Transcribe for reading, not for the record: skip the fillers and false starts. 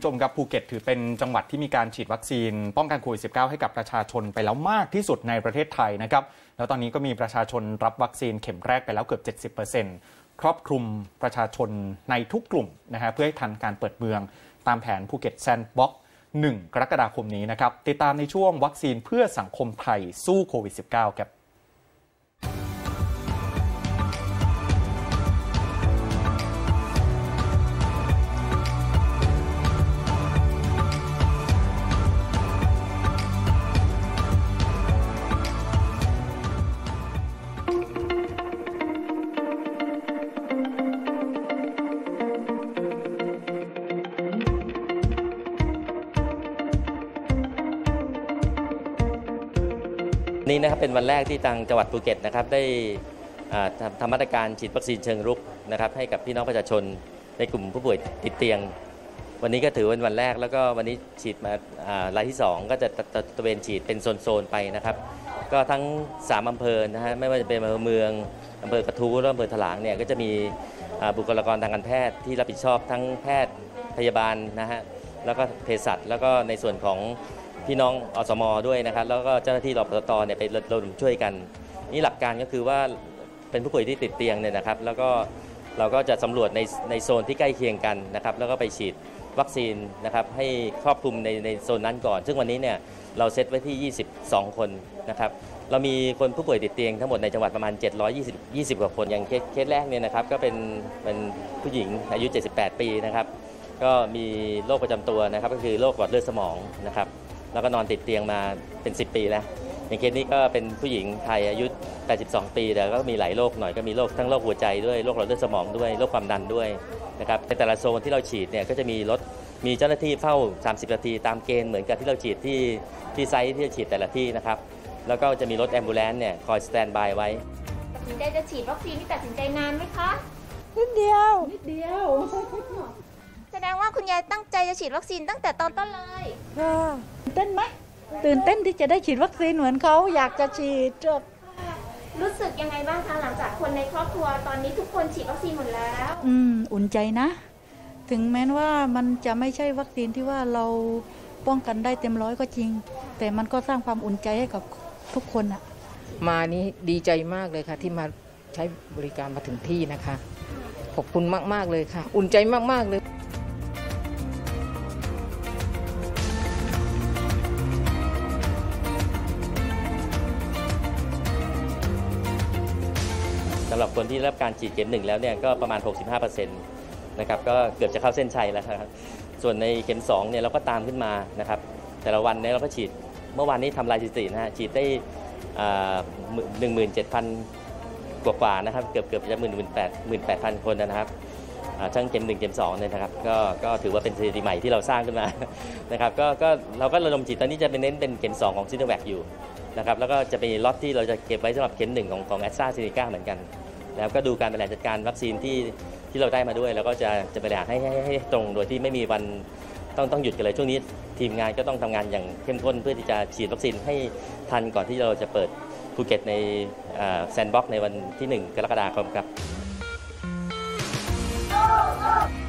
ผู้ชมครับภูเก็ตถือเป็นจังหวัดที่มีการฉีดวัคซีนป้องกันโควิด -19 ให้กับประชาชนไปแล้วมากที่สุดในประเทศไทยนะครับแล้วตอนนี้ก็มีประชาชนรับวัคซีนเข็มแรกไปแล้วเกือบ 70%ครอบคลุมประชาชนในทุกกลุ่มนะฮะเพื่อให้ทันการเปิดเมืองตามแผนภูเก็ตแซนด์บ็อกซ์1 กรกฎาคมนี้นะครับติดตามในช่วงวัคซีนเพื่อสังคมไทยสู้โควิด -19 ครับนี้นะครับเป็นวันแรกที่ทางจังหวัดภูเก็ตนะครับได้ทำมาตรการฉีดวัคซีนเชิงรุกนะครับให้กับพี่น้องประชาชนในกลุ่มผู้ป่วยติดเตียงวันนี้ก็ถือเป็นวันแรกแล้วก็วันนี้ฉีดมารายที่2ก็จะตระเวนฉีดเป็นโซนๆไปนะครับก็ทั้ง3อำเภอนะฮะไม่ว่าจะเป็นอำเภอเมืองอำเภอกระทู้และอำเภอถลางเนี่ยก็จะมีบุคลากรทางการแพทย์ที่รับผิดชอบทั้งแพทย์พยาบาลนะฮะแล้วก็เภสัชแล้วก็ในส่วนของพี่น้องอสม.ด้วยนะครับแล้วก็เจ้าหน้าที่รปต.เนี่ยไประดมช่วยกันนี่หลักการก็คือว่าเป็นผู้ป่วยที่ติดเตียงเนี่ยนะครับแล้วก็เราก็จะสำรวจในโซนที่ใกล้เคียงกันนะครับแล้วก็ไปฉีดวัคซีนนะครับให้ครอบคลุมในโซนนั้นก่อนซึ่งวันนี้เนี่ยเราเซตไว้ที่22คนนะครับเรามีคนผู้ป่วยติดเตียงทั้งหมดในจังหวัดประมาณ720กว่าคนอย่างเคสแรกเนี่ยนะครับก็เป็นผู้หญิงอายุ78ปีนะครับก็มีโรคประจำตัวนะครับก็คือโรคหลอดเลือดสมองนะครับแล้วก็นอนติดเตียงมาเป็น10ปีแล้วอย่างเคสนี้ก็เป็นผู้หญิงไทยอายุ82ปีแต่ก็มีหลายโรคหน่อยก็มีโรคทั้งโรคหัวใจด้วยโรคหลอดเลือดสมองด้วยโรคความดันด้วยนะครับในแต่ละโซนที่เราฉีดเนี่ยก็จะมีเจ้าหน้าที่เฝ้า30นาทีตามเกณฑ์เหมือนกับที่เราฉีดที่ไซต์ที่จะฉีดแต่ละที่นะครับแล้วก็จะมีรถแอมบูเลนซ์เนี่ยคอยสแตนบายไว้ตัดสินใจจะฉีดวัคซีนที่ตัดสินใจนานไหมคะนิดเดียวแสดงว่าคุณยายตั้งใจจะฉีดวัคซีนตั้งแต่ตอนต้นเลยตื่นเต้นไหมตื่นเต้นที่จะได้ฉีดวัคซีนเหมือนเขาอยากจะฉีดรู้สึกยังไงบ้างคะหลังจากคนในครอบครัวตอนนี้ทุกคนฉีดวัคซีนหมดแล้วอุ่นใจนะถึงแม้ว่ามันจะไม่ใช่วัคซีนที่ว่าเราป้องกันได้เต็มร้อยก็จริงแต่มันก็สร้างความอุ่นใจให้กับทุกคนอะมานี้ดีใจมากเลยค่ะที่มาใช้บริการมาถึงที่นะคะขอบคุณมากๆเลยค่ะอุ่นใจมากๆเลยสำหรับคนที่รับการฉีดเข็ม1แล้วเนี่ยก็ประมาณ 65% นะครับก็เกือบจะเข้าเส้นชัยแล้วครับส่วนในเข็ม2เนี่ยเราก็ตามขึ้นมานะครับแต่ละวันเนี่ยเราก็ฉีดเมื่อวานนี้ทำลายสถิตินะฮะฉีดได้17,000 กว่านะครับเกือบจะ18,000 คนนะครับทั้งเข็ม1เข็ม2เนี่ยนะครับก็ถือว่าเป็นสถิติใหม่ที่เราสร้างขึ้นมานะครับก็เราก็ระดมฉีดตอนนี้จะเป็นเน้นเป็นเข็ม2ของซิโนแวคอยู่นะครับแล้วก็จะเป็นล็อตที่เราจะเก็บไว้สำหรับเข็ม1ของแอสตราเซเนกาเหมือนกันแล้วก็ดูการบริหารจัดการวัคซีนที่เราได้มาด้วยแล้วก็จะบริหารให้ตรงโดยที่ไม่มีวันต้องหยุดกันเลยช่วงนี้ทีมงานก็ต้องทำงานอย่างเข้มข้นเพื่อที่จะฉีดวัคซีนให้ทันก่อนที่เราจะเปิดภูเก็ตในแซนด์บ็อกซ์ในวันที่1 กรกฎาคมครับ